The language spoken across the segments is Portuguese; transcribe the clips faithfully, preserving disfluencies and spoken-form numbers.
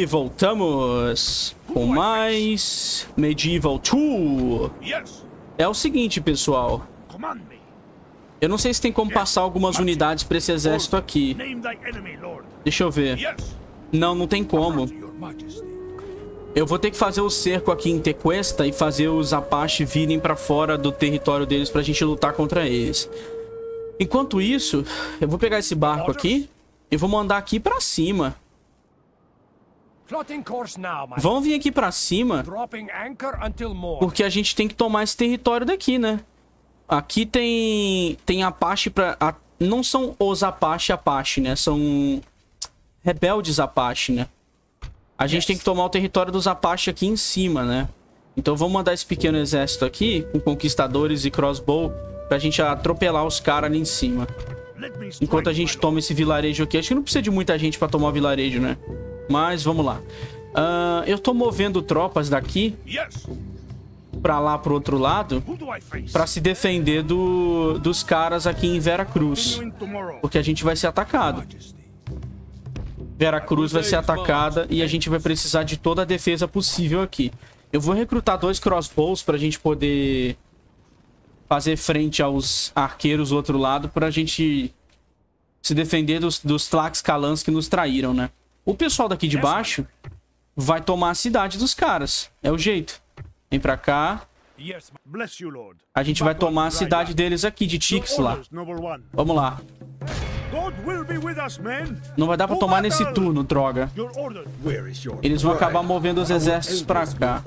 E voltamos com mais Medieval dois. É o seguinte, pessoal. Eu não sei se tem como passar algumas unidades para esse exército aqui. Deixa eu ver. Não, não tem como. Eu vou ter que fazer o cerco aqui em Tequesta e fazer os Apache virem para fora do território deles pra gente lutar contra eles. Enquanto isso, eu vou pegar esse barco aqui e vou mandar aqui pra cima. Vamos vir aqui pra cima, porque a gente tem que tomar esse território daqui, né? Aqui tem tem Apache pra... A, não são os Apache Apache, né? São rebeldes Apache, né? A gente tem que tomar o território dos Apache aqui em cima, né? Então vamos mandar esse pequeno exército aqui, com conquistadores e crossbow, pra gente atropelar os caras ali em cima. Enquanto a gente toma esse vilarejo aqui. Acho que não precisa de muita gente pra tomar o vilarejo, né? Mas vamos lá. Uh, eu tô movendo tropas daqui pra lá, pro outro lado, pra se defender do, dos caras aqui em Veracruz. Porque a gente vai ser atacado. Veracruz vai ser atacada e a gente vai precisar de toda a defesa possível aqui. Eu vou recrutar dois crossbows pra gente poder fazer frente aos arqueiros do outro lado, pra gente se defender dos, dos Tlaxcalans que nos traíram, né? O pessoal daqui de baixo vai tomar a cidade dos caras. É o jeito. Vem pra cá. A gente vai tomar a cidade deles aqui, de Tixla. Vamos lá. Não vai dar pra tomar nesse turno, droga. Eles vão acabar movendo os exércitos pra cá.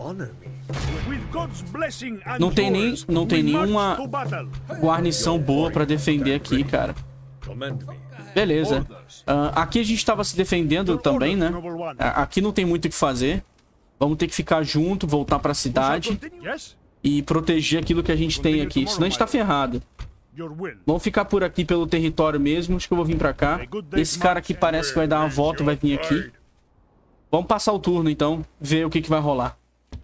Não tem nem, não tem nenhuma guarnição boa pra defender aqui, cara. Beleza. Uh, aqui a gente tava se defendendo também, né? Aqui não tem muito o que fazer. Vamos ter que ficar junto, voltar pra cidade e proteger aquilo que a gente tem aqui. Senão a gente tá ferrado. Vamos ficar por aqui pelo território mesmo. Acho que eu vou vir pra cá. Esse cara aqui parece que vai dar uma volta e vai vir aqui. Vamos passar o turno, então. Ver o que, que vai rolar.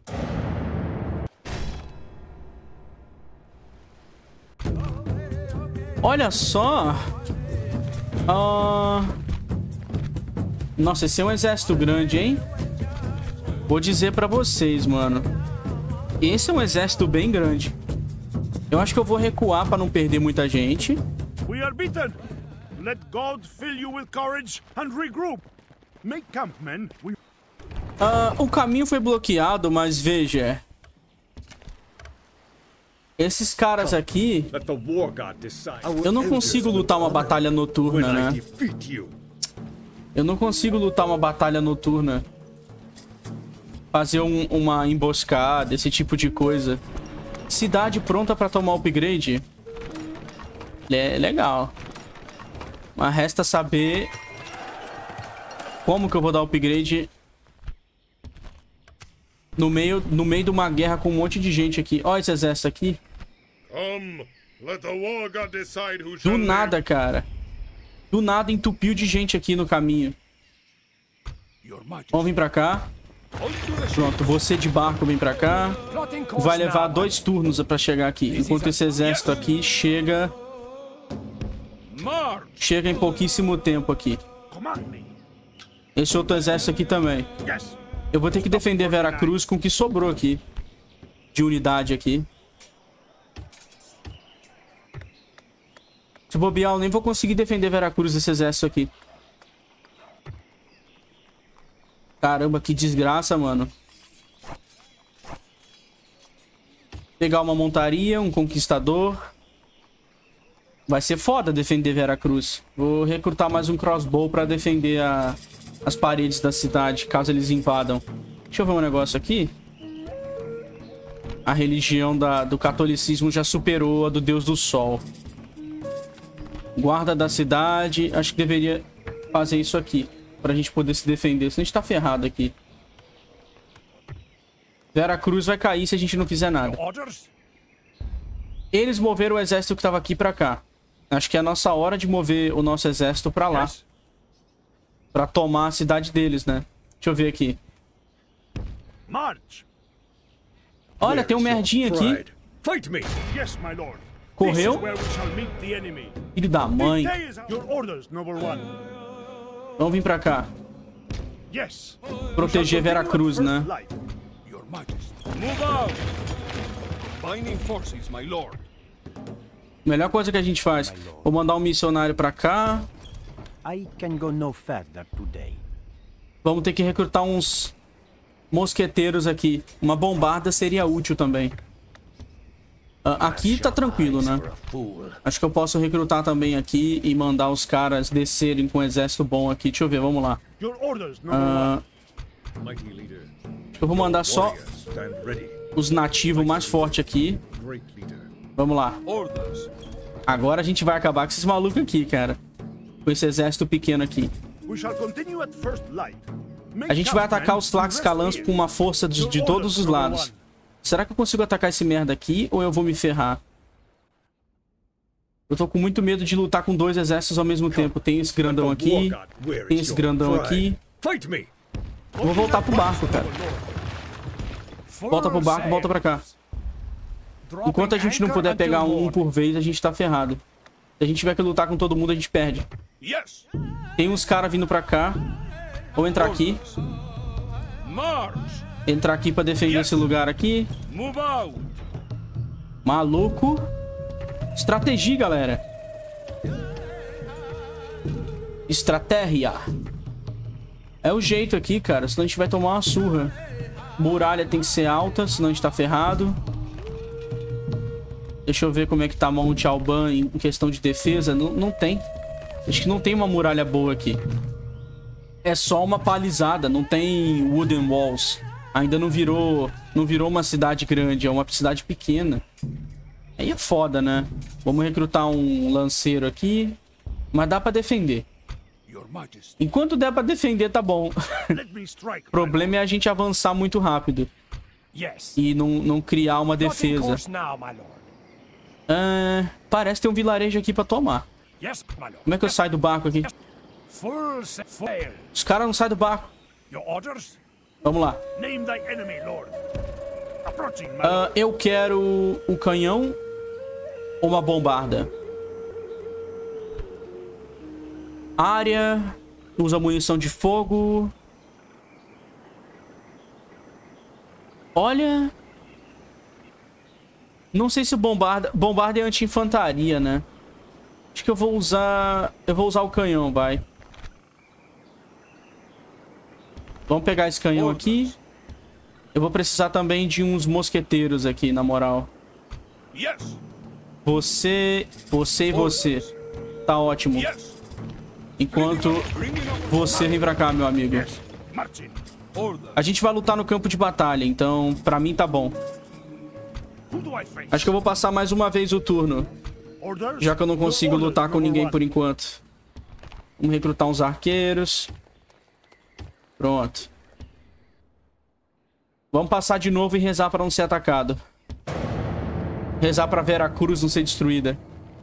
Olha só. Uh... Nossa, esse é um exército grande, hein? Vou dizer pra vocês, mano. Esse é um exército bem grande. Eu acho que eu vou recuar pra não perder muita gente. We are beaten. Let God fill you with courage and regroup. Make camp, men. We... Uh, o caminho foi bloqueado, mas veja. Esses caras aqui... Eu não consigo lutar uma batalha noturna, né? Eu não consigo lutar uma batalha noturna. Fazer um, uma emboscada, esse tipo de coisa. Cidade pronta pra tomar upgrade. É legal. Mas resta saber como que eu vou dar upgrade no meio, no meio de uma guerra com um monte de gente aqui. Olha esse exército aqui. Do nada, cara. Do nada entupiu de gente aqui no caminho. Vamos vir pra cá. Pronto, você de barco vem pra cá. Vai levar dois turnos pra chegar aqui. Enquanto esse exército aqui chega... Chega em pouquíssimo tempo aqui. Esse outro exército aqui também. Eu vou ter que defender Veracruz com o que sobrou aqui. De unidade aqui. Se bobear, eu nem vou conseguir defender Veracruz desse exército aqui. Caramba, que desgraça, mano. Pegar uma montaria, um conquistador. Vai ser foda defender Veracruz. Vou recrutar mais um crossbow pra defender a, as paredes da cidade, caso eles invadam. Deixa eu ver um negócio aqui. A religião da, do catolicismo já superou a do Deus do Sol. Guarda da cidade. Acho que deveria fazer isso aqui. Pra gente poder se defender. Senão a gente tá ferrado aqui. Veracruz vai cair se a gente não fizer nada. Eles moveram o exército que tava aqui pra cá. Acho que é a nossa hora de mover o nosso exército pra lá. Pra tomar a cidade deles, né? Deixa eu ver aqui. Olha, tem um merdinha aqui. Correu. Filho da mãe. Vamos vir pra cá. proteger Veracruz, né? Melhor coisa que a gente faz. Vou mandar um missionário pra cá. Vamos ter que recrutar uns mosqueteiros aqui. Uma bombarda seria útil também. Uh, aqui tá tranquilo, né? Acho que eu posso recrutar também aqui e mandar os caras descerem com um exército bom aqui. Deixa eu ver, vamos lá. Uh, eu vou mandar só os nativos mais fortes aqui. Vamos lá. Agora a gente vai acabar com esses malucos aqui, cara. Com esse exército pequeno aqui. A gente vai atacar os Tlaxcalans com uma força de, de todos os lados. Será que eu consigo atacar esse merda aqui ou eu vou me ferrar? Eu tô com muito medo de lutar com dois exércitos ao mesmo tempo. Tem esse grandão aqui. Tem esse grandão aqui. Vou voltar pro barco, cara. Volta pro barco, volta pra cá. Enquanto a gente não puder pegar um por vez, a gente tá ferrado. Se a gente tiver que lutar com todo mundo, a gente perde. Tem uns caras vindo pra cá. Vou entrar aqui. Entrar aqui pra defender esse lugar aqui. Maluco. Estratégia, galera. Estratégia. É o jeito aqui, cara. Senão a gente vai tomar uma surra. Muralha tem que ser alta, senão a gente tá ferrado. Deixa eu ver como é que tá Monte Alban em questão de defesa. Não, não tem. Acho que não tem uma muralha boa aqui. É só uma palizada. Não tem wooden walls. Ainda não virou, não virou uma cidade grande, é uma cidade pequena. Aí é foda, né? Vamos recrutar um lanceiro aqui. Mas dá pra defender. Enquanto der pra defender, tá bom. O problema é a gente avançar muito rápido. E não, não criar uma defesa. Ah, parece ter um vilarejo aqui pra tomar. Como é que eu saio do barco aqui? Os caras não saem do barco. Vamos lá. Uh, eu quero um canhão ou uma bombarda? Área. Usa munição de fogo. Olha. Não sei se o bombarda... Bombarda é anti-infantaria, né? Acho que eu vou usar... Eu vou usar o canhão, vai. Vamos pegar esse canhão aqui. Eu vou precisar também de uns mosqueteiros aqui, na moral. Você, você e você. Tá ótimo. Enquanto você vem pra cá, meu amigo. A gente vai lutar no campo de batalha, então pra mim tá bom. Acho que eu vou passar mais uma vez o turno. Já que eu não consigo lutar com ninguém por enquanto. Vamos recrutar uns arqueiros. Pronto. Vamos passar de novo e rezar para não ser atacado. Rezar para Veracruz não ser destruída.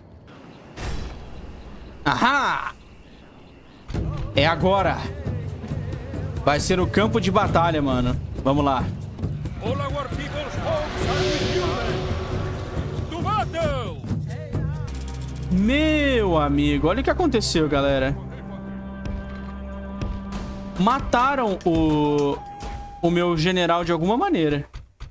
Ahá! É agora. Vai ser o campo de batalha, mano. Vamos lá. Meu amigo, olha o que aconteceu, galera. Mataram o, o meu general de alguma maneira.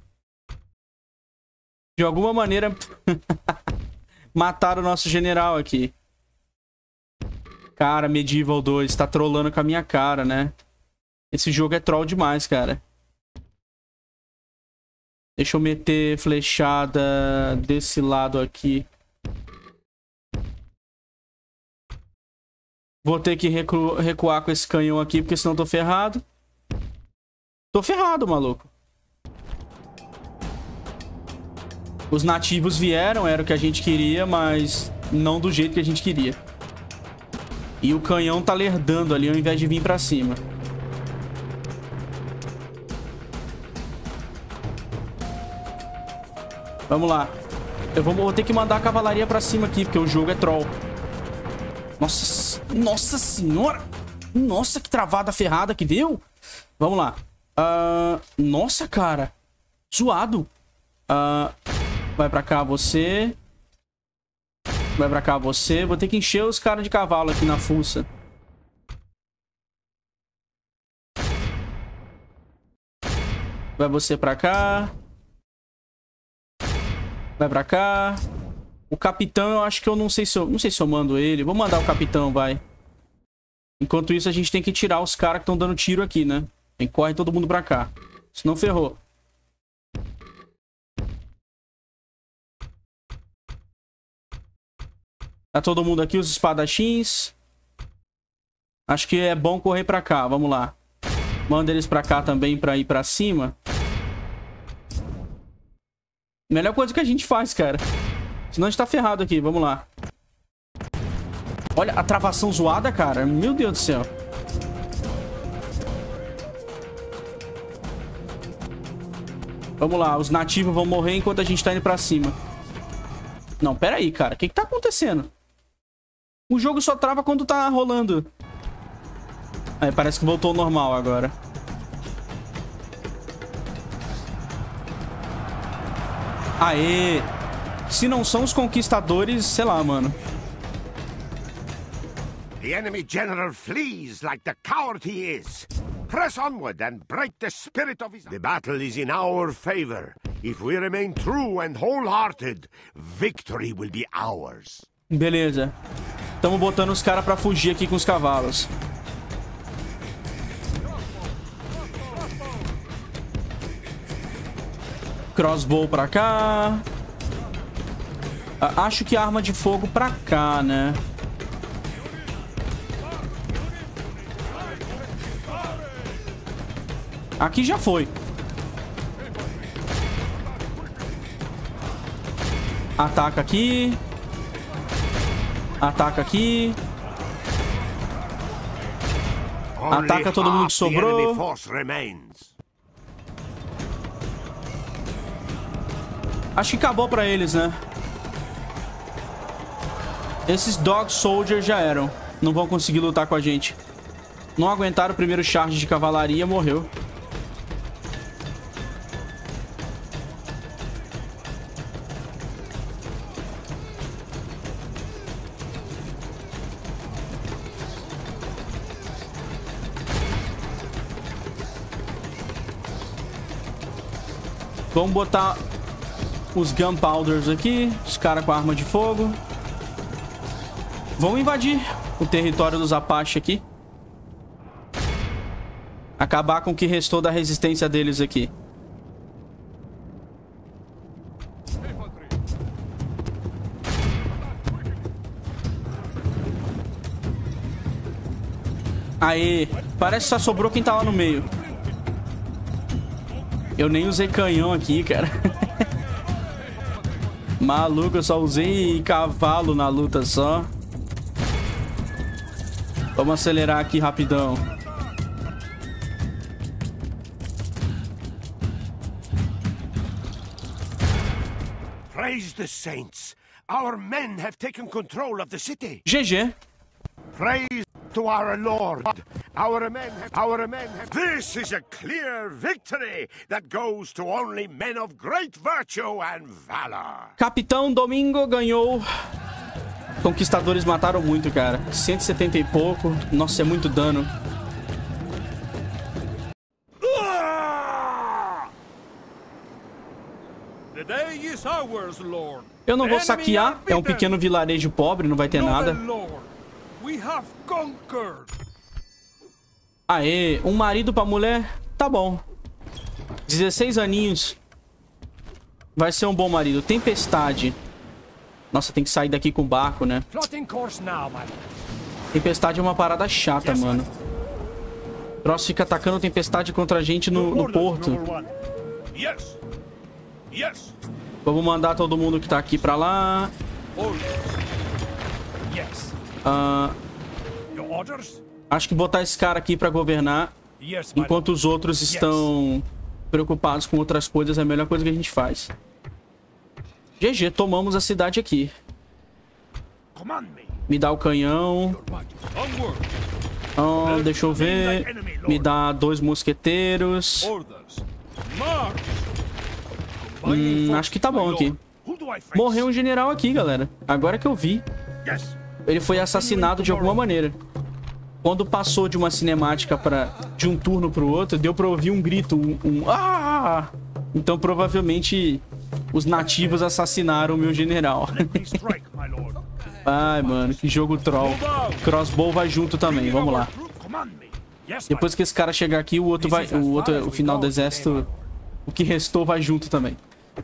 De alguma maneira... Mataram o nosso general aqui. Cara, Medieval dois tá trollando com a minha cara, né? Esse jogo é troll demais, cara. Deixa eu meter flechada desse lado aqui. Vou ter que recu recuar com esse canhão aqui, porque senão eu tô ferrado. Tô ferrado, maluco. Os nativos vieram, era o que a gente queria, mas não do jeito que a gente queria. E o canhão tá lerdando ali, ao invés de vir pra cima. Vamos lá. Eu vou, vou ter que mandar a cavalaria pra cima aqui, porque o jogo é troll. Nossa, nossa senhora. Nossa, que travada ferrada que deu. Vamos lá. Uh, nossa, cara. Zoado. Uh, vai pra cá você. Vai pra cá você. Vou ter que encher os caras de cavalo aqui na fuça. Vai você pra cá. Vai pra cá. O capitão, eu acho que eu não sei se eu... Não sei se eu mando ele. Vou mandar o capitão, vai. Enquanto isso, a gente tem que tirar os caras que estão dando tiro aqui, né? Tem que correr todo mundo pra cá. Senão ferrou. Tá todo mundo aqui, os espadachins. Acho que é bom correr pra cá. Vamos lá. Manda eles pra cá também pra ir pra cima. Melhor coisa que a gente faz, cara. Senão a gente tá ferrado aqui. Vamos lá. Olha a travação zoada, cara. Meu Deus do céu. Vamos lá. Os nativos vão morrer enquanto a gente tá indo pra cima. Não, pera aí, cara. O que que tá acontecendo? O jogo só trava quando tá rolando. Aí, parece que voltou ao normal agora. Aê! Se não são os conquistadores, sei lá, mano. The enemy general flees like the coward he is. Press onward and break the spirit of his... The battle is in our favor. If we remain true and wholehearted, victory will be ours. Beleza. Estamos botando os caras pra fugir aqui com os cavalos. Crossbow pra cá. Acho que arma de fogo pra cá, né? Aqui já foi. Ataca aqui. Ataca aqui. Ataca todo mundo que sobrou. Acho que acabou pra eles, né? Esses Dog Soldiers já eram. Não vão conseguir lutar com a gente. Não aguentaram o primeiro charge de cavalaria, morreu. Vamos botar os Gunpowders aqui. Os caras com arma de fogo. Vamos invadir o território dos Apache aqui. Acabar com o que restou da resistência deles aqui. Aê. Parece que só sobrou quem tá lá no meio. Eu nem usei canhão aqui, cara. Maluco, eu só usei cavalo na luta só. Vamos acelerar aqui rapidão. Praise the saints. Our men have taken control of the city. G G. Praise to our Lord. Our men have, our men have... This is a clear victory that goes to only men of great virtue and valor. Capitão Domingo ganhou. Conquistadores mataram muito, cara. cento e setenta e pouco. Nossa, é muito dano. The day is ours, Lord. Eu não vou saquear. É um pequeno vilarejo pobre, não vai ter nada. We have conquered. Aê, um marido pra mulher? Tá bom. dezesseis aninhos. Vai ser um bom marido. Tempestade. Nossa, tem que sair daqui com o barco, né? Tempestade é uma parada chata, mano. O troço fica atacando tempestade contra a gente no, no porto. Vamos mandar todo mundo que tá aqui pra lá. Uh, acho que botar esse cara aqui pra governar, enquanto os outros estão preocupados com outras coisas, é a melhor coisa que a gente faz. G G, tomamos a cidade aqui. Me dá o canhão. Oh, deixa eu ver. Me dá dois mosqueteiros. Hum, acho que tá bom aqui. Morreu um general aqui, galera. Agora que eu vi. Ele foi assassinado de alguma maneira. Quando passou de uma cinemática para de um turno pro outro, deu pra ouvir um grito, um, um ah! Então provavelmente os nativos assassinaram o meu general. Ai, mano, que jogo troll. Crossbow vai junto também, vamos lá. Depois que esse cara chegar aqui, o outro vai, o outro, o final do exército, o que restou vai junto também.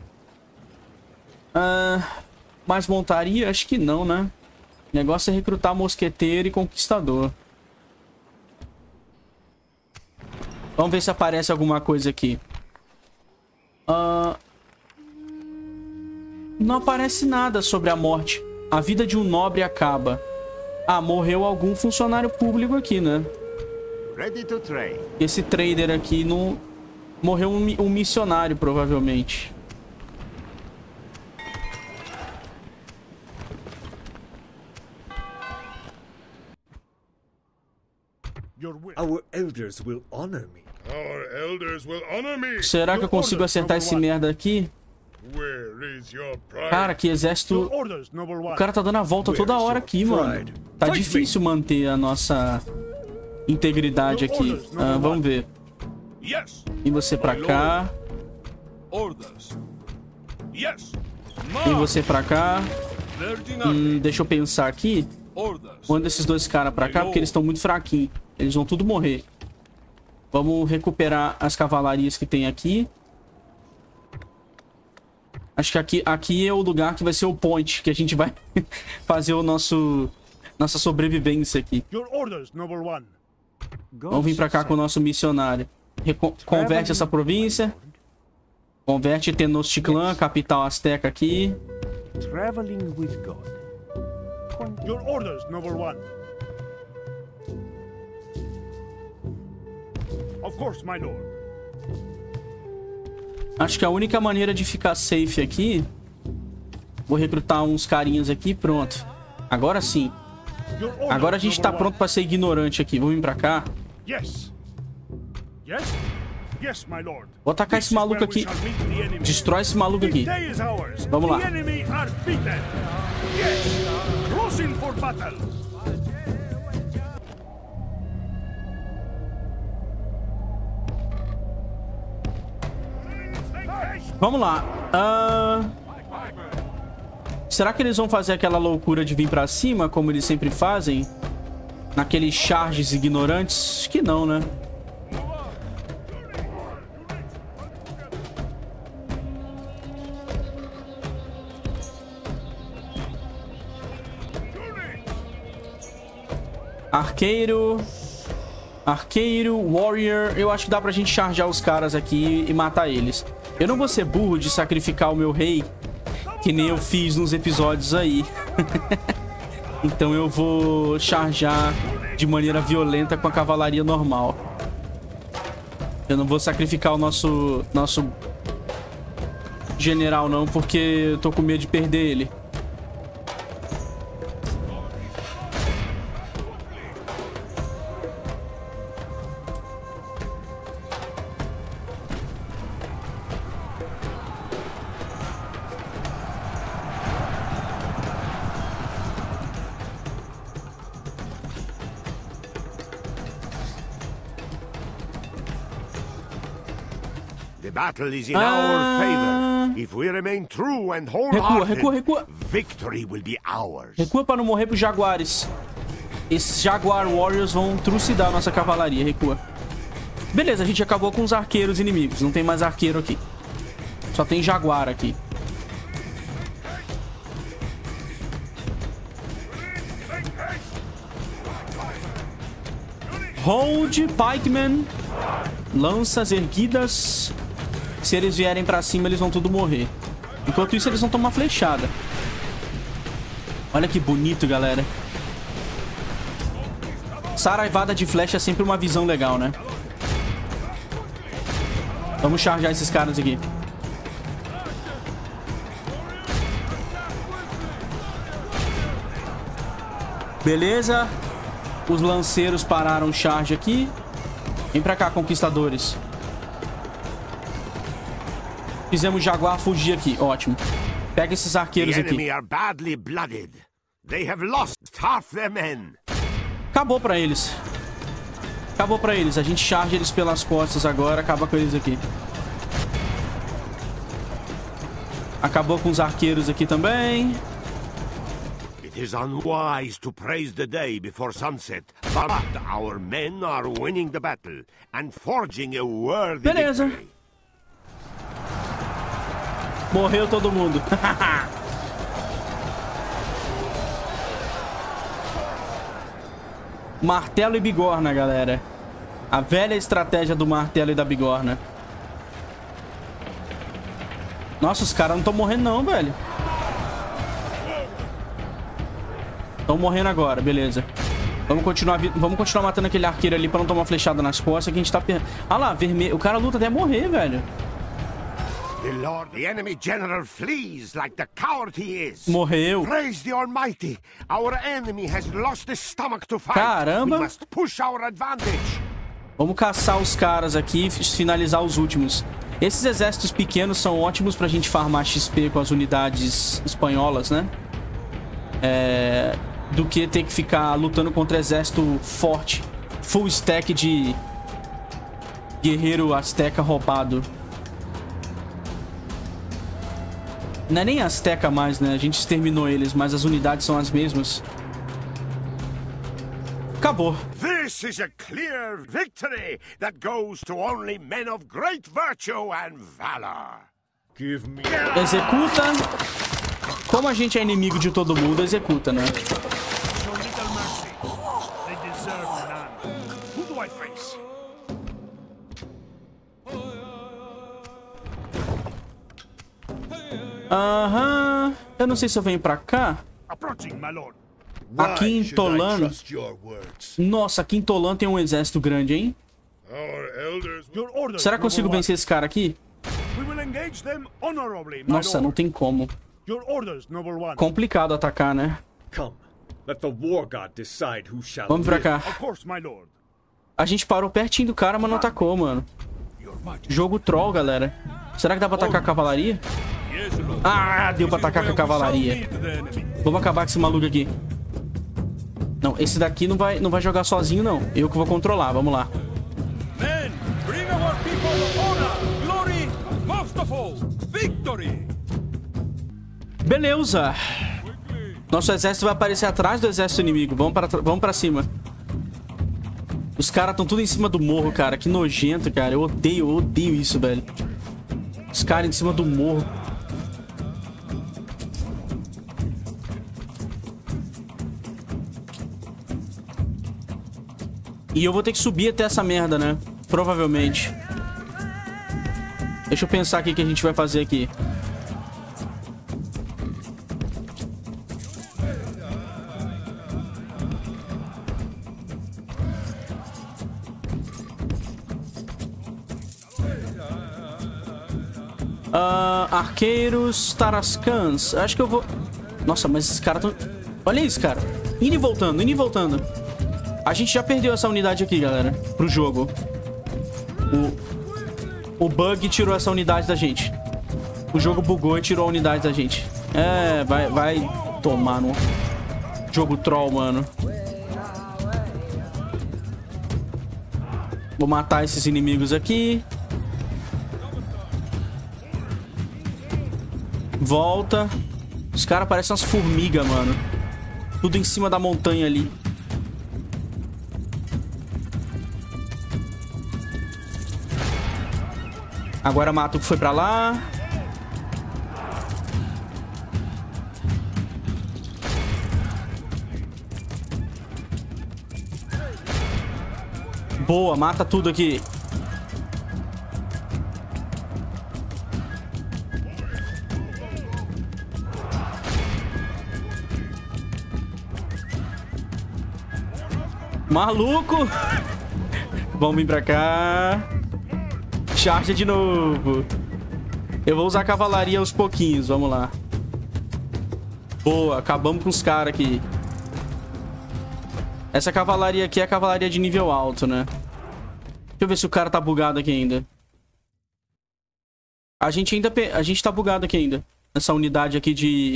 Ah, mais montaria? Acho que não, né? O negócio é recrutar mosqueteiro e conquistador. Vamos ver se aparece alguma coisa aqui. Uh... Não aparece nada sobre a morte. A vida de um nobre acaba. Ah, morreu algum funcionário público aqui, né? Esse trader aqui não... Morreu um, um missionário, provavelmente. Our elders will honor me. Our elders will honor me. Será que eu consigo acertar esse merda aqui? Where is your pride? Cara, que exército... O cara tá dando a volta toda hora aqui, mano. Tá difícil manter a nossa integridade aqui. Ah, vamos ver. E você pra cá. E você pra cá. Hum, deixa eu pensar aqui. Manda esses dois caras pra cá, porque eles estão muito fraquinhos. Eles vão tudo morrer. Vamos recuperar as cavalarias que tem aqui. Acho que aqui, aqui é o lugar que vai ser o point, que a gente vai fazer o nosso nossa sobrevivência aqui. Vamos vir pra cá com o nosso missionário. Reco converte essa província. Converte Tenochtitlan, capital azteca aqui. Traveling with God. Your orders, number one. Of course, my lord. Acho que a única maneira de ficar safe aqui... Vou recrutar uns carinhas aqui, pronto. Agora sim. Agora a gente tá pronto pra ser ignorante aqui. Vamos vir pra cá. Vou atacar esse maluco aqui. Destrói esse maluco aqui. Vamos lá. Vamos lá. Uh... Será que eles vão fazer aquela loucura de vir pra cima, como eles sempre fazem? Naqueles charges ignorantes? Acho que não, né? Arqueiro... Arqueiro, Warrior... Eu acho que dá pra gente chargear os caras aqui e matar eles. Eu não vou ser burro de sacrificar o meu rei, que nem eu fiz nos episódios aí. Então eu vou chargear de maneira violenta com a cavalaria normal. Eu não vou sacrificar o nosso, nosso general não, porque eu tô com medo de perder ele. Battle is in our favor. If we remain true and wholehearted, recua, recua, recua. Victory will be ours. Recua para não morrer pros jaguares. Esses Jaguar Warriors vão trucidar a nossa cavalaria. Recua. Beleza, a gente acabou com os arqueiros inimigos. Não tem mais arqueiro aqui. Só tem jaguar aqui. Hold, pikemen. Lanças erguidas. Se eles vierem pra cima, eles vão tudo morrer. Enquanto isso, eles vão tomar flechada. Olha que bonito, galera. Saraivada de flecha é sempre uma visão legal, né? Vamos chargear esses caras aqui. Beleza. Os lanceiros pararam o charge aqui. Vem pra cá, conquistadores. Fizemos Jaguar fugir aqui. Ótimo. Pega esses arqueiros aqui. Acabou pra eles. Acabou pra eles. A gente charge eles pelas costas agora. Acaba com eles aqui. Acabou com os arqueiros aqui também. It is unwise to praise the day before sunset, but our men are winning the battle and forging a worthy Beleza. victory. Morreu todo mundo. Martelo e bigorna, galera. A velha estratégia do martelo e da bigorna. Nossa, os caras não estão morrendo não, velho. Estão morrendo agora, beleza. Vamos continuar, vamos continuar matando aquele arqueiro ali pra não tomar uma flechada nas costas que a gente tá perdendo. Ah lá, vermelho. O cara luta até morrer, velho. The Lord, the enemy general flees like the coward he is. Morreu. Praise the Almighty. Our enemy has lost his stomach to fight. Caramba. We must push our advantage. Vamos caçar os caras aqui e finalizar os últimos. Esses exércitos pequenos são ótimos pra gente farmar X P com as unidades espanholas, né? É... Do que ter que ficar lutando contra exército forte. Full stack de guerreiro azteca roubado. Não é nem azteca mais, né? A gente exterminou eles, mas as unidades são as mesmas. Acabou. This is a clear victory that goes to only men of great virtue and valor. Give me... Executa. Como a gente é inimigo de todo mundo, executa, né? So little mercy. They deserve none. Who do I face? Aham. Eu não sei se eu venho pra cá. Approaching, my lord. Aqui em Tolan. Nossa, aqui em Tolan tem um exército grande, hein? Our elders... Your orders, Será que eu consigo vencer esse cara aqui? We will engage them honorably, my Nossa, lord. não tem como. Your orders, noble one. Complicado atacar, né? Come, let the war god decide who shall Vamos pra live. cá. Of course, my lord. A gente parou pertinho do cara, mas não atacou, mano. Jogo troll, galera. Será que dá pra atacar a cavalaria? Ah, deu pra atacar com a cavalaria. Vamos acabar com esse maluco aqui. Não, esse daqui não vai, não vai jogar sozinho, não. Eu que vou controlar, vamos lá. Men, bring our people honor, glory, most of all, victory. Beleza. Nosso exército vai aparecer atrás do exército inimigo. Vamos pra, vamos pra cima. Os caras estão tudo em cima do morro, cara. Que nojento, cara. Eu odeio, eu odeio isso, velho. Os caras em cima do morro. E eu vou ter que subir até essa merda, né? Provavelmente. Deixa eu pensar aqui o que a gente vai fazer aqui. Uh, arqueiros Tarascans. Acho que eu vou... Nossa, mas esses caras tão... Olha isso, cara. Indo e voltando, indo e voltando. A gente já perdeu essa unidade aqui, galera. Pro jogo. O, o bug tirou essa unidade da gente. O jogo bugou e tirou a unidade da gente. É, vai, vai tomar no... Jogo troll, mano. Vou matar esses inimigos aqui. Volta. Os caras parecem umas formigas, mano. Tudo em cima da montanha ali. Agora mata o que foi pra lá. Boa, mata tudo aqui. Maluco! Vamos vir pra cá. Charge de novo. Eu vou usar a cavalaria aos pouquinhos. Vamos lá. Boa, acabamos com os caras aqui. Essa cavalaria aqui é a cavalaria de nível alto, né? Deixa eu ver se o cara tá bugado aqui ainda. A gente ainda... A gente tá bugado aqui ainda. Essa unidade aqui de...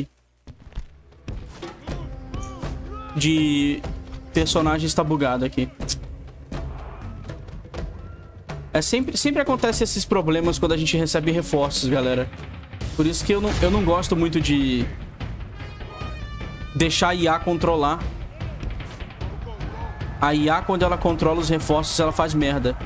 De... Personagens tá bugado aqui. É sempre, sempre acontece esses problemas quando a gente recebe reforços, galera. Por isso que eu não, eu não gosto muito de deixar a I A controlar. A I A, quando ela controla os reforços, ela faz merda.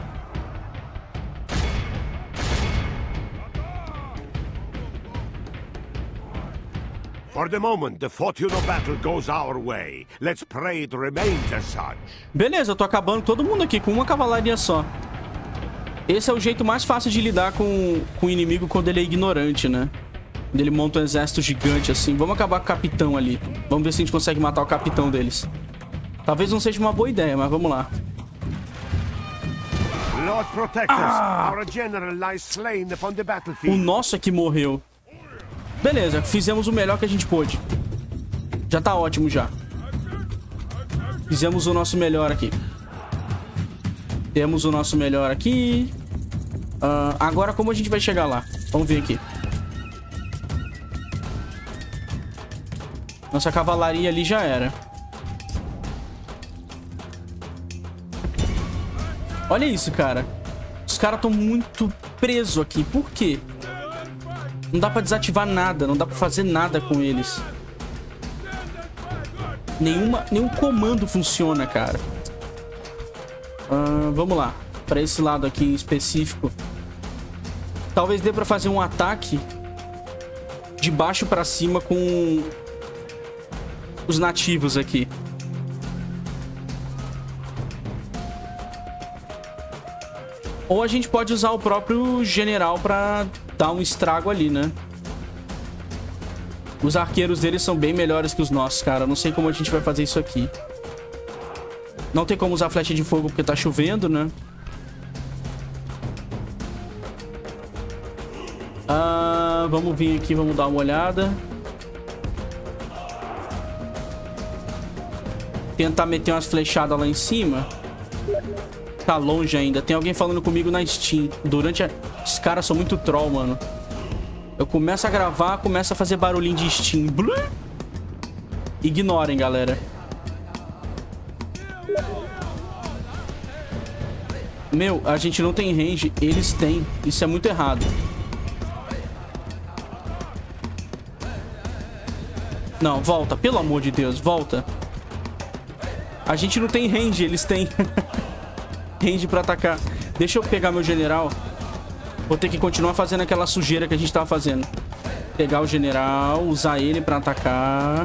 For the moment, the fortune of battle goes our way. Let's pray it remains as such. Beleza, eu tô acabando todo mundo aqui com uma cavalaria só. Esse é o jeito mais fácil de lidar com, com o inimigo quando ele é ignorante, né? Quando ele monta um exército gigante assim. Vamos acabar com o capitão ali. Vamos ver se a gente consegue matar o capitão deles. Talvez não seja uma boa ideia, mas vamos lá. Lord protect us. Ah! Our general lies slain upon the battlefield. O nosso é que morreu. Beleza, fizemos o melhor que a gente pôde. Já tá ótimo já. Fizemos o nosso melhor aqui. Temos o nosso melhor aqui. Uh, agora como a gente vai chegar lá? Vamos ver aqui. Nossa cavalaria ali já era. Olha isso, cara. Os caras estão muito presos aqui. Por quê? Não dá pra desativar nada. Não dá pra fazer nada com eles. Nenhuma, nenhum comando funciona, cara. Uh, vamos lá. Pra esse lado aqui em específico. Talvez dê pra fazer um ataque de baixo pra cima com os nativos aqui. Ou a gente pode usar o próprio general pra dar um estrago ali, né? Os arqueiros deles são bem melhores que os nossos, cara. Não sei como a gente vai fazer isso aqui. Não tem como usar flecha de fogo porque tá chovendo, né? Ah, vamos vir aqui, vamos dar uma olhada. Tentar meter umas flechadas lá em cima. Tá longe ainda. Tem alguém falando comigo na Steam. Durante a... Os caras são muito troll, mano. Eu começo a gravar, começo a fazer barulhinho de Steam. Blum! Ignorem, galera. Meu, a gente não tem range. Eles têm. Isso é muito errado. Não, volta. Pelo amor de Deus, volta. A gente não tem range, eles têm. Range pra atacar. Deixa eu pegar meu general. Vou ter que continuar fazendo aquela sujeira que a gente tava fazendo. Pegar o general, usar ele pra atacar.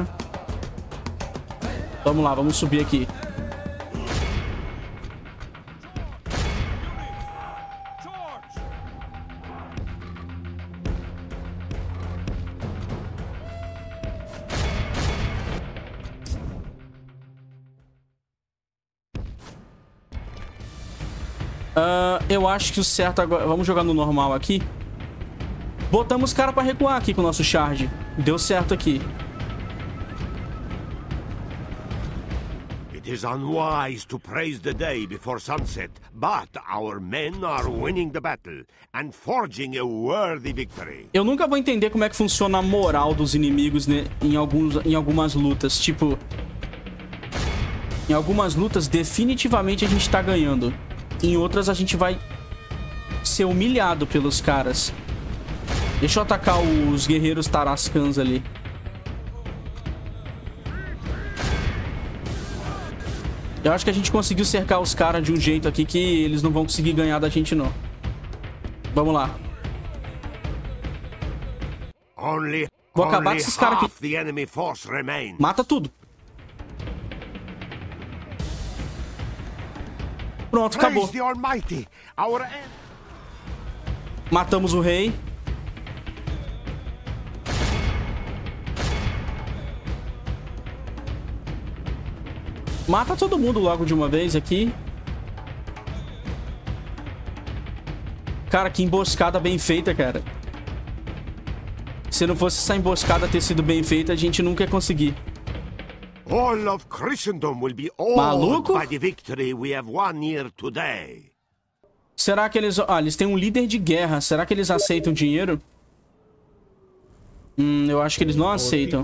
Vamos lá, vamos subir aqui. Uh, eu acho que o certo agora... Vamos jogar no normal aqui. Botamos os caras pra recuar aqui com o nosso charge. Deu certo aqui. It is unwise to praise the day before sunset, but our men are winning the battle and forging a worthy victory. Eu nunca vou entender como é que funciona a moral dos inimigos, né, em, alguns, em algumas lutas. Tipo... Em algumas lutas, definitivamente a gente tá ganhando. Em outras a gente vai ser humilhado pelos caras. Deixa eu atacar os guerreiros Tarascans ali. Eu acho que a gente conseguiu cercar os caras de um jeito aqui que eles não vão conseguir ganhar da gente, não. Vamos lá. Vou acabar com esses caras aqui. Mata tudo. Pronto, acabou. Matamos o rei. Mata todo mundo logo de uma vez aqui. Cara, que emboscada bem feita, cara. Se não fosse essa emboscada ter sido bem feita, a gente nunca ia conseguir. All of Christendom will be awed by the victory we have won here today. Será que eles... Ah, eles têm um líder de guerra. Será que eles aceitam dinheiro? Hum, eu acho que eles não aceitam.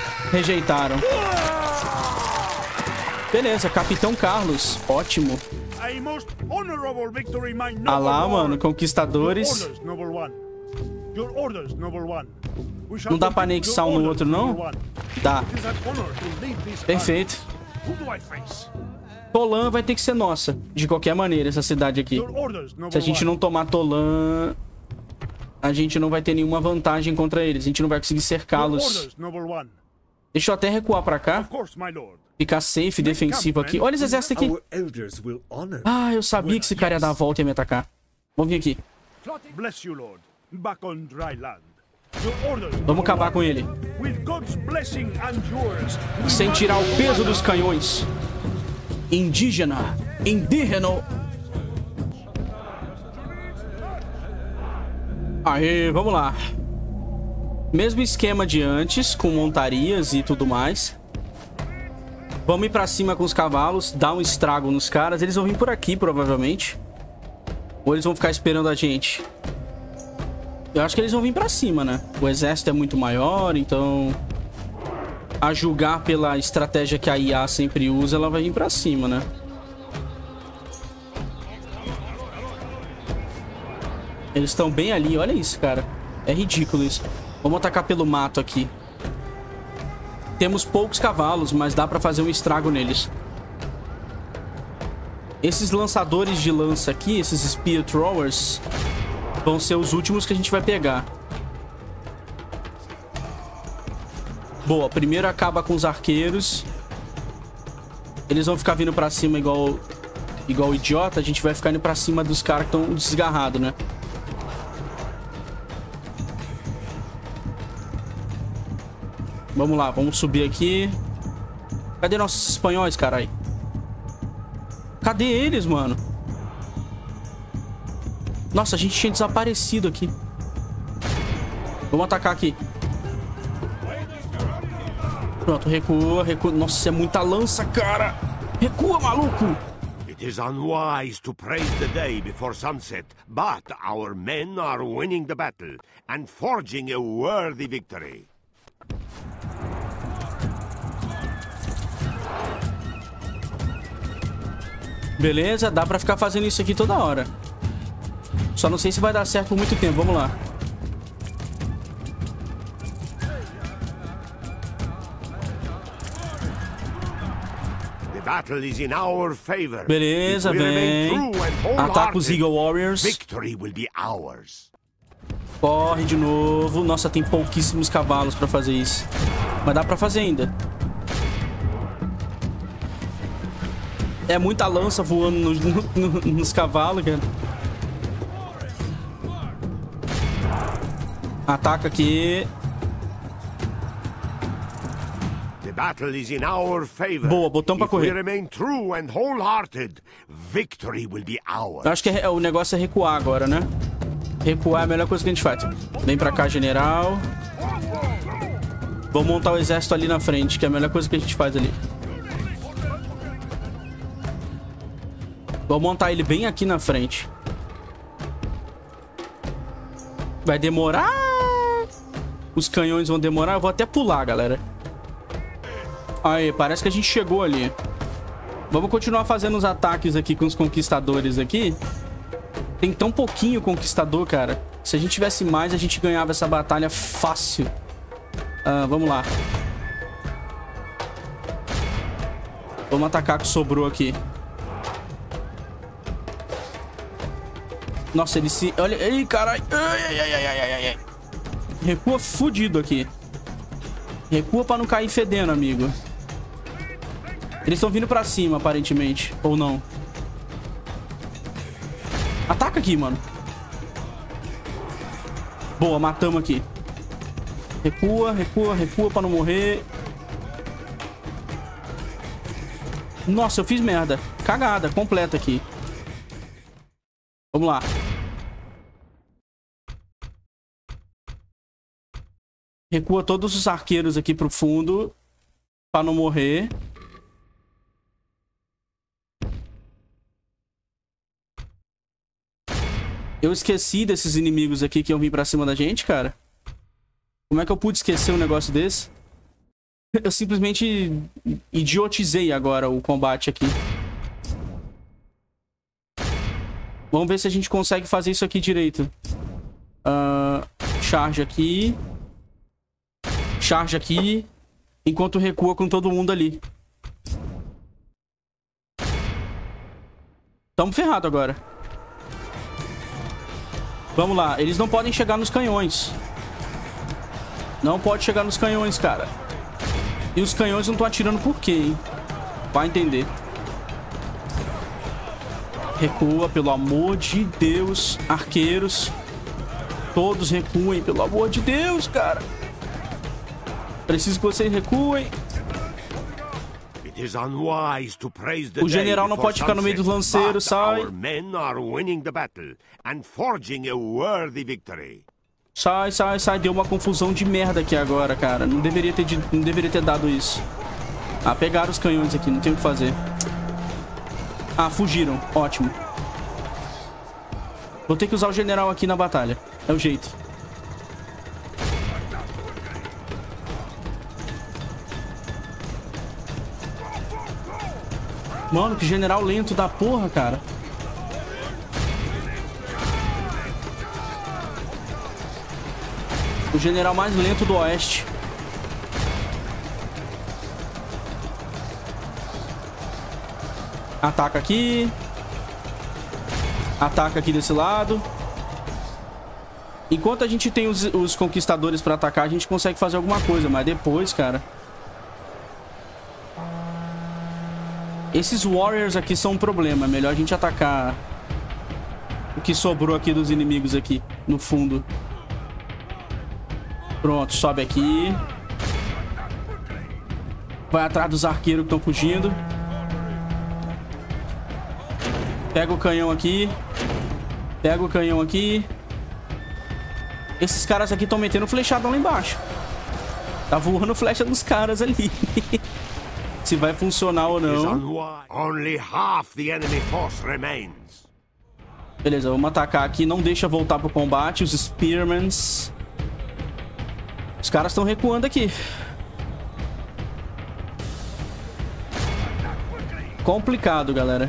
Rejeitaram. Beleza, Capitão Carlos. Ótimo. A most honorable victory, my noble Ah lá, lord. mano, conquistadores. Your orders, noble one. Your orders, noble one. We shall Não dá pra complete anexar your um no orders, outro, não? noble one. Dá. It is an honor to lead this Perfeito. army. Who do I face? Tolan vai ter que ser nossa, de qualquer maneira, essa cidade aqui. Your orders, noble Se a gente one. não tomar Tolan, a gente não vai ter nenhuma vantagem contra eles. A gente não vai conseguir Your cercá-los. orders, noble one. Deixa eu até recuar pra cá. Of course, my lord. Ficar safe, defensivo aqui. Olha esse exército aqui. Our elders will honor. Ah, eu sabia que esse cara ia dar a volta e ia me atacar. Vamos vir aqui. Bless you, lord. Back on dry land. Your orders, Vamos noble acabar one. com ele. With God's blessing and yours. we Sem march tirar o to peso Rwanda. dos canhões. Indígena. Indígeno. Aê, vamos lá. Mesmo esquema de antes, com montarias e tudo mais. Vamos ir pra cima com os cavalos, dar um estrago nos caras. Eles vão vir por aqui, provavelmente. Ou eles vão ficar esperando a gente? Eu acho que eles vão vir pra cima, né? O exército é muito maior, então... A julgar pela estratégia que a I A sempre usa, ela vai vir pra cima, né? Eles estão bem ali, olha isso, cara. É ridículo isso. Vamos atacar pelo mato aqui. Temos poucos cavalos, mas dá pra fazer um estrago neles. Esses lançadores de lança aqui, esses Spear Throwers, vão ser os últimos que a gente vai pegar. Boa, primeiro acaba com os arqueiros. Eles vão ficar vindo pra cima igual, igual idiota. A gente vai ficar indo pra cima dos caras que estão desgarrados, né? Vamos lá, vamos subir aqui. Cadê nossos espanhóis, caralho? Cadê eles, mano? Nossa, a gente tinha desaparecido aqui. Vamos atacar aqui. Pronto, recua, recua. Nossa, é muita lança, cara. Recua, maluco. It is unwise to praise the day before sunset, but our men are winning the battle and forging a worthy victory. Beleza, dá pra ficar fazendo isso aqui toda hora. Só não sei se vai dar certo por muito tempo. Vamos lá. The battle is in our favor. Beleza, If we remain vem. true and Ataca os wholehearted, Eagle Warriors. victory will be ours. Corre de novo. Nossa, tem pouquíssimos cavalos pra fazer isso. Mas dá pra fazer ainda. É muita lança voando no, no, no, nos cavalos, cara. Ataca aqui. The battle is in our favor. Boa, botão pra If we correr. remain true and wholehearted, victory will be ours. Eu acho que é, o negócio é recuar agora, né? Recuar é a melhor coisa que a gente faz. Vem pra cá, general. Vamos montar o exército ali na frente, que é a melhor coisa que a gente faz ali. Vou montar ele bem aqui na frente. Vai demorar. Os canhões vão demorar. Eu vou até pular, galera. Aí, parece que a gente chegou ali. Vamos continuar fazendo os ataques aqui com os conquistadores aqui. Tem tão pouquinho conquistador, cara. Se a gente tivesse mais, a gente ganhava essa batalha fácil. Ah, vamos lá. Vamos atacar o que sobrou aqui. Nossa, ele se... Olha... Ei, caralho. Ai, ai, ai, ai, ai, ai. Recua fudido aqui. Recua pra não cair fedendo, amigo. Eles estão vindo pra cima, aparentemente. Ou não. Ataca aqui, mano. Boa, matamos aqui. Recua, recua, recua pra não morrer. Nossa, eu fiz merda. Cagada, completa aqui. Vamos lá. Recua todos os arqueiros aqui pro fundo. Pra não morrer. Eu esqueci desses inimigos aqui que iam vir pra cima da gente, cara. Como é que eu pude esquecer um negócio desse? Eu simplesmente idiotizei agora o combate aqui. Vamos ver se a gente consegue fazer isso aqui direito. Uh, charge aqui. Charge aqui. Enquanto recua com todo mundo ali. Tamo ferrado agora. Vamos lá. Eles não podem chegar nos canhões. Não pode chegar nos canhões, cara. E os canhões não estão atirando por quê, hein? Vai entender. Recua, pelo amor de Deus. Arqueiros. Todos recuem, pelo amor de Deus, cara. Preciso que vocês recuem. O general não pode ficar no meio dos lanceiros, sai. Sai, sai, sai. Deu uma confusão de merda aqui agora, cara. Não deveria ter, não deveria ter dado isso. Ah, pegaram os canhões aqui, não tem o que fazer. Ah, fugiram. Ótimo. Vou ter que usar o general aqui na batalha. É o jeito. Mano, que general lento da porra, cara. O general mais lento do oeste. Ataca aqui. Ataca aqui desse lado. Enquanto a gente tem os, os conquistadores pra atacar, a gente consegue fazer alguma coisa. Mas depois, cara... Esses warriors aqui são um problema. É melhor a gente atacar o que sobrou aqui dos inimigos aqui, no fundo. Pronto, sobe aqui. Vai atrás dos arqueiros que estão fugindo. Pega o canhão aqui. Pega o canhão aqui. Esses caras aqui estão metendo flechadão lá embaixo. Tá voando flecha nos caras ali. Se vai funcionar ou não. Beleza, vamos atacar aqui. Não deixa voltar pro combate. Os Spearmans. Os caras estão recuando aqui. Complicado, galera.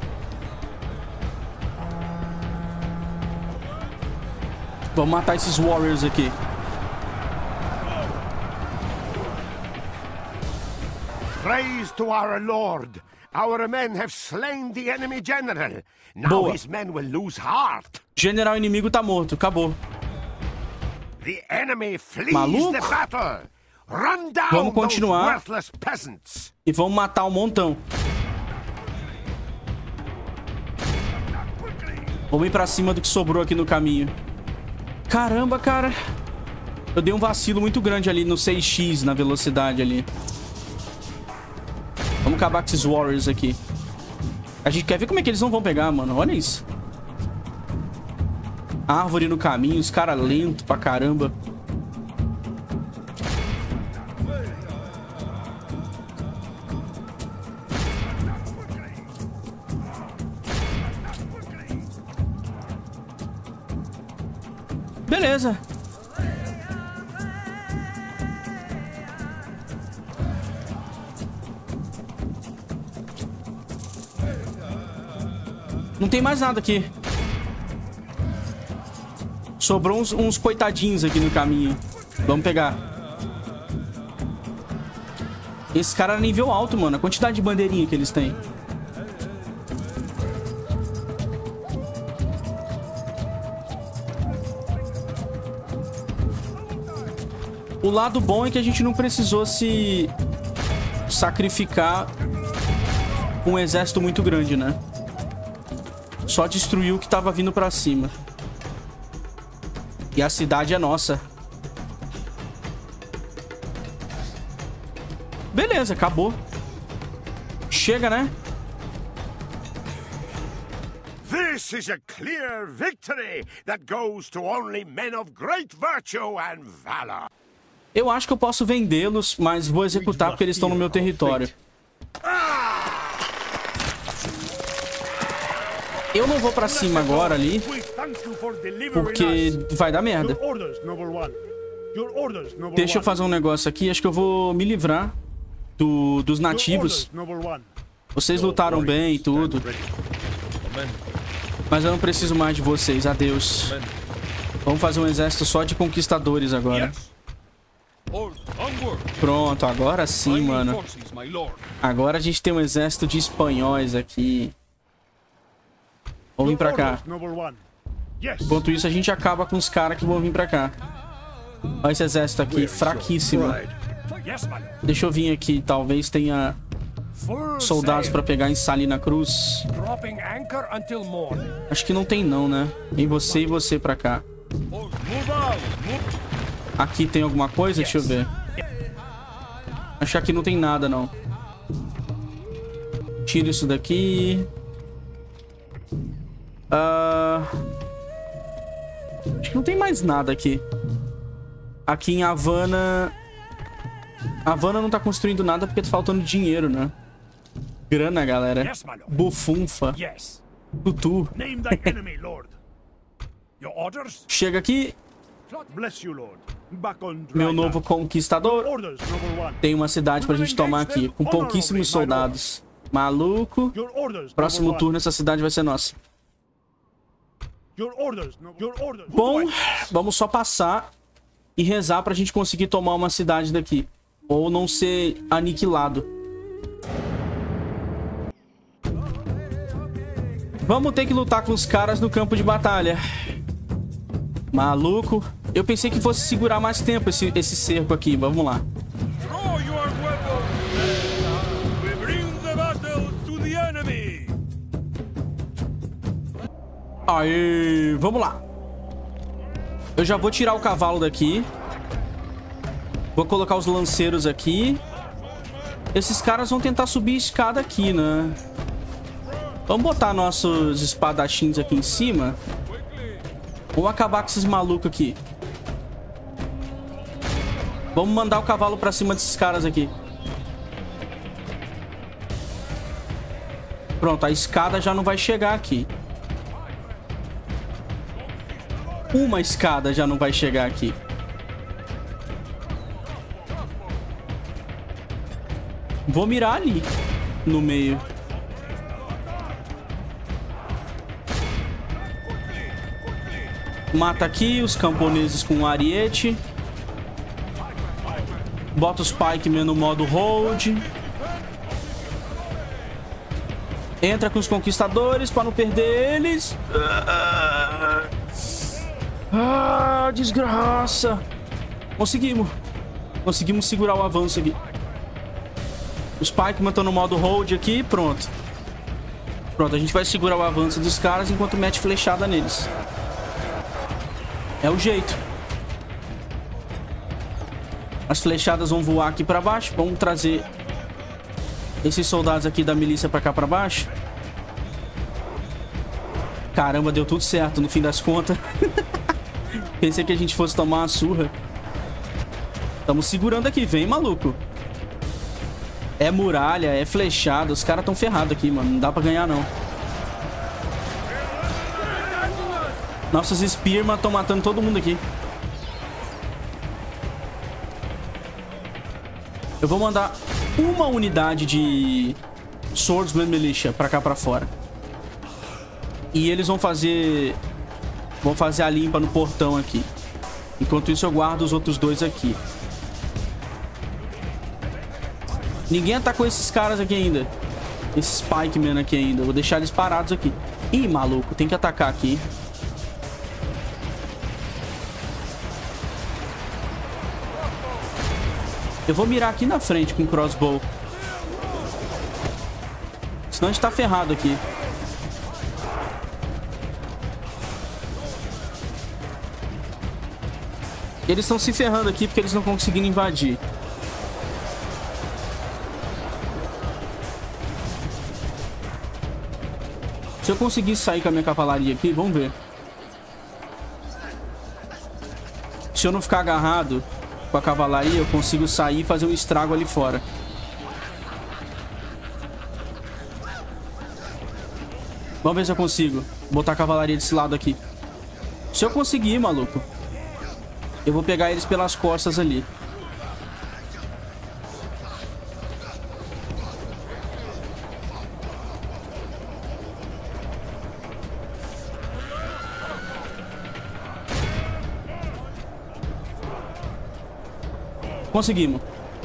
Vamos matar esses warriors aqui. Praise to our Lord. Our men have slain the enemy general. Now Boa. His men will lose heart. General inimigo tá morto. Acabou. The enemy flees Maluco. the battle. Run down Vamos continuar. those worthless peasants. E vamos matar um montão. Vamos ir pra cima do que sobrou aqui no caminho. Caramba, cara. Eu dei um vacilo muito grande ali no seis x, na velocidade ali. Vamos acabar com esses warriors aqui. A gente quer ver como é que eles não vão pegar, mano. Olha isso. Árvore no caminho, os caras lentos pra caramba. Beleza. Não tem mais nada aqui. Sobrou uns, uns coitadinhos aqui no caminho. Vamos pegar. Esse cara é nível alto, mano. A quantidade de bandeirinha que eles têm. O lado bom é que a gente não precisou se sacrificar com um exército muito grande, né? Só destruiu o que tava vindo pra cima. E a cidade é nossa. Beleza, acabou. Chega, né? This is a clear victory that goes to only men of great virtue and valor. Eu acho que eu posso vendê-los, mas vou executar porque eles estão no meu território. Eu não vou pra cima agora ali, porque vai dar merda. Deixa eu fazer um negócio aqui. Acho que eu vou me livrar do, dos nativos. Vocês lutaram bem e tudo. Mas eu não preciso mais de vocês. Adeus. Vamos fazer um exército só de conquistadores agora. Pronto, agora sim, mano. Agora a gente tem um exército de espanhóis aqui. Vamos vir pra cá. Enquanto isso, a gente acaba com os caras que vão vir pra cá. Olha esse exército aqui, fraquíssimo. Deixa eu vir aqui. Talvez tenha soldados pra pegar em Salina Cruz. Acho que não tem não, né? Vem você e você pra cá. Aqui tem alguma coisa? Deixa eu ver. Acho que aqui não tem nada, não. Tira isso daqui. Uh... Acho que não tem mais nada aqui. Aqui em Havana... Havana não tá construindo nada porque tá faltando dinheiro, né? Grana, galera. Bufunfa. Tutu. Chega aqui. Meu novo conquistador. Tem uma cidade pra gente tomar aqui. Com pouquíssimos soldados. Maluco. Próximo turno essa cidade vai ser nossa. Bom, vamos só passar e rezar pra gente conseguir tomar uma cidade daqui. Ou não ser aniquilado. Vamos ter que lutar com os caras no campo de batalha. Maluco. Eu pensei que fosse segurar mais tempo esse, esse cerco aqui. Vamos lá. Aí, vamos lá. Eu já vou tirar o cavalo daqui. Vou colocar os lanceiros aqui. Esses caras vão tentar subir a escada aqui, né? Vamos botar nossos espadachins aqui em cima. Vamos acabar com esses malucos aqui. Vamos mandar o cavalo pra cima desses caras aqui. Pronto, a escada já não vai chegar aqui. Uma escada já não vai chegar aqui. Vou mirar ali, no meio. Mata aqui os camponeses com ariete. Bota os pikemen no modo hold. Entra com os conquistadores para não perder eles. Ah, desgraça. Conseguimos. Conseguimos segurar o avanço aqui. Os pikemen estão no modo hold aqui. Pronto. Pronto, a gente vai segurar o avanço dos caras enquanto mete flechada neles. É o jeito. As flechadas vão voar aqui pra baixo. Vamos trazer esses soldados aqui da milícia pra cá pra baixo. Caramba, deu tudo certo no fim das contas. Pensei que a gente fosse tomar uma surra. Estamos segurando aqui. Vem, maluco. É muralha, é flechada. Os caras estão ferrados aqui, mano. Não dá pra ganhar, não. Nossos Spearman estão matando todo mundo aqui. Eu vou mandar uma unidade de Swordsman Militia pra cá pra fora. E eles vão fazer... Vão fazer a limpa no portão aqui. Enquanto isso eu guardo os outros dois aqui. Ninguém atacou esses caras aqui ainda. Esses pikemen aqui ainda. Eu vou deixar eles parados aqui. Ih, maluco, tem que atacar aqui. Eu vou mirar aqui na frente com o crossbow. Senão a gente tá ferrado aqui. Eles estão se ferrando aqui porque eles não conseguiram invadir. Se eu conseguir sair com a minha cavalaria aqui, vamos ver. Se eu não ficar agarrado com a cavalaria, eu consigo sair e fazer um estrago ali fora. Vamos ver se eu consigo botar a cavalaria desse lado aqui. Se eu conseguir, maluco, eu vou pegar eles pelas costas ali. Conseguimos.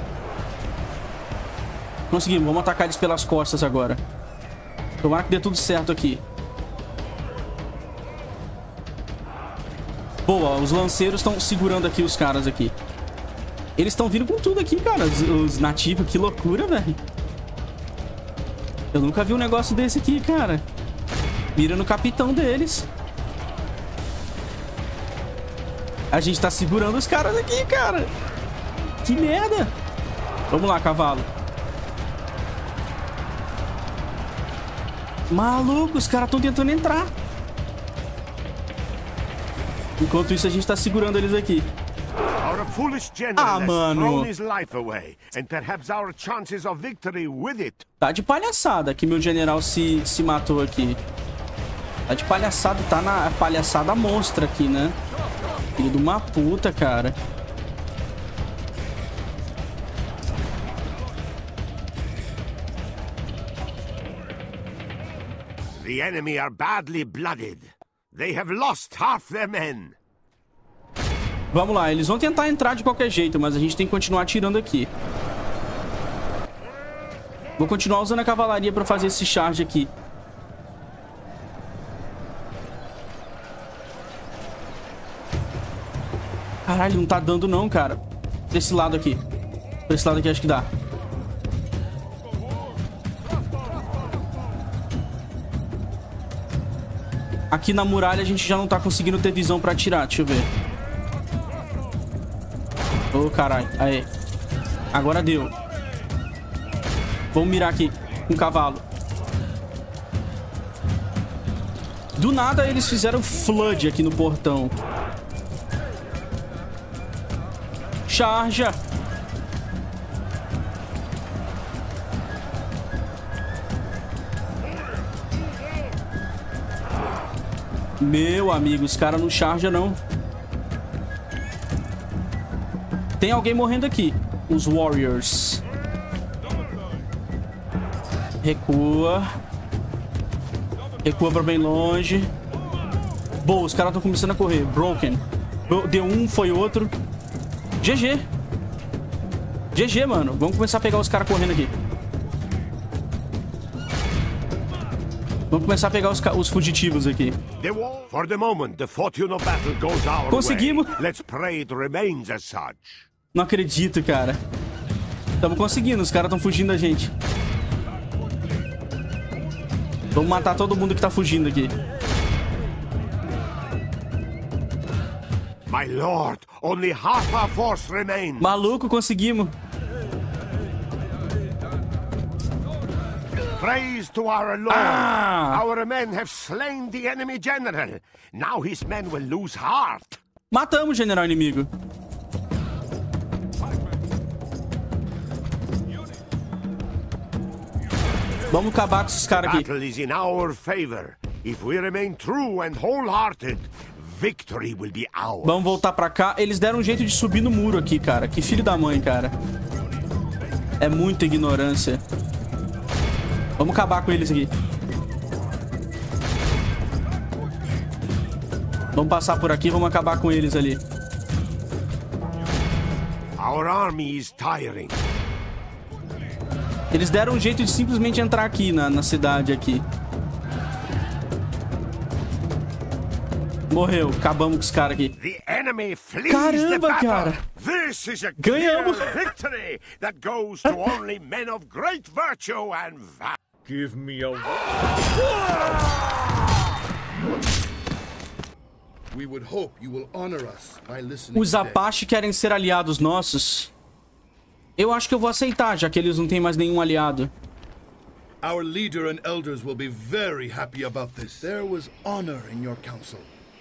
Conseguimos. Vamos atacar eles pelas costas agora. Tomara que dê tudo certo aqui. Boa, os lanceiros estão segurando aqui os caras aqui. Eles estão vindo com tudo aqui, cara. Os, os nativos, que loucura, velho. Eu nunca vi um negócio desse aqui, cara. Mira no capitão deles. A gente tá segurando os caras aqui, cara. Que merda. Vamos lá, cavalo. Maluco, os caras estão tentando entrar. Enquanto isso, a gente tá segurando eles aqui. Ah, mano. Tá de palhaçada que meu general se, se matou aqui. Tá de palhaçada. Tá na palhaçada monstra aqui, né? Filho de uma puta, cara. The enemy are badly blooded. They have lost half their men. Vamos lá, eles vão tentar entrar de qualquer jeito, mas a gente tem que continuar atirando aqui. Vou continuar usando a cavalaria pra fazer esse charge aqui. Caralho, não tá dando não, cara. Desse lado aqui. Desse lado aqui acho que dá. Aqui na muralha a gente já não tá conseguindo ter visão pra atirar. Deixa eu ver. Ô, oh, caralho. Aí. Agora deu. Vamos mirar aqui com o cavalo. Do nada eles fizeram flood aqui no portão. Charja. Meu amigo, os caras não charja não. Tem alguém morrendo aqui. Os Warriors. Recua. Recua pra bem longe. Boa, os caras estão começando a correr. Broken. Deu um, foi outro. G G. G G, mano. Vamos começar a pegar os caras correndo aqui. Vamos começar a pegar os, os fugitivos aqui. Conseguimos. Não acredito, cara. Estamos conseguindo. Os caras estão fugindo da gente. Vamos matar todo mundo que tá fugindo aqui. My lord, only half our force remains. Maluco, conseguimos. Praise to our lord. Ah. Our men have slain the enemy general. Now his men will lose heart. Matamos o general inimigo. Vamos acabar com esses caras aqui. Battle is in our favor. If we remain true and wholehearted, victory will be ours. Vamos voltar pra cá. Eles deram um jeito de subir no muro aqui, cara. Que filho da mãe, cara. É muita ignorância. Vamos acabar com eles aqui. Vamos passar por aqui, vamos acabar com eles ali. Our army is tiring. Eles deram um jeito de simplesmente entrar aqui na, na cidade aqui. Morreu, acabamos com os caras aqui. Caramba, cara. Ganhamos. Give me a... We would hope you will honor us by listening. Os Apache querem ser aliados nossos. Eu acho que eu vou aceitar, já que eles não têm mais nenhum aliado. Our leader and elders will be very happy about this. There was honor in your council.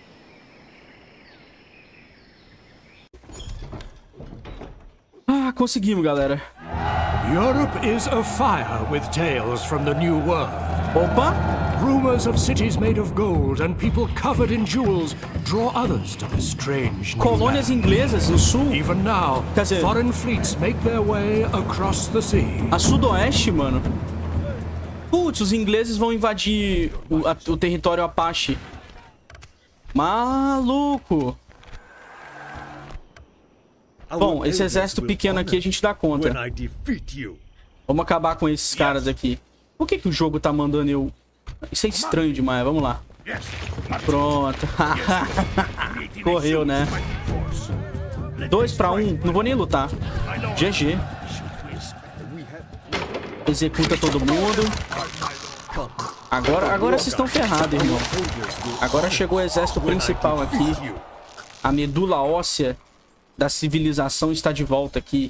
Ah, conseguimos, galera. Europe is afire with tales from the New World. Opa! Rumors of cities made of gold and people covered in jewels draw others to this strange new Colônias land. inglesas no sul. Even now, Quer dizer, foreign fleets make their way across the sea. a sudoeste, mano. Putz, os ingleses vão invadir o, a, o território Apache. Maluco. Bom, esse exército pequeno aqui a gente dá conta. Vamos acabar com esses caras aqui. Por que que o jogo tá mandando eu... Isso é estranho demais, vamos lá. Pronto. Correu, né? Dois pra um, não vou nem lutar. G G. Executa todo mundo. Agora, agora vocês estão ferrados, irmão. Agora chegou o exército principal aqui. A medula óssea da civilização está de volta aqui.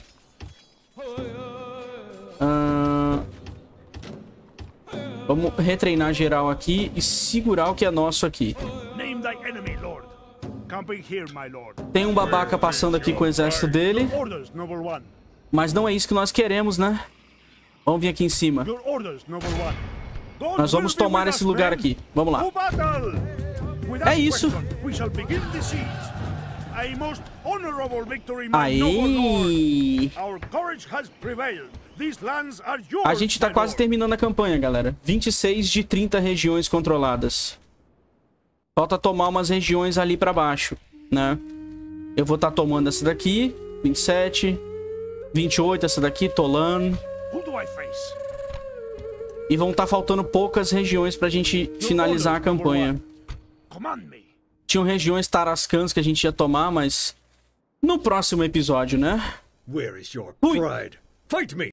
Ah, vamos retreinar geral aqui e segurar o que é nosso aqui. Tem um babaca passando aqui com o exército dele. Mas não é isso que nós queremos, né? Vamos vir aqui em cima. Nós vamos tomar esse lugar aqui. Vamos lá. É isso. Aí. A gente tá quase terminando a campanha, galera. vinte e seis de trinta regiões controladas. Falta tomar umas regiões ali pra baixo, né? Eu vou estar tá tomando essa daqui. vinte e sete. vinte e oito, essa daqui, Tolan. E vão estar tá faltando poucas regiões pra gente finalizar a campanha. Tinham regiões Tarascans que a gente ia tomar, mas... No próximo episódio, né? Fui!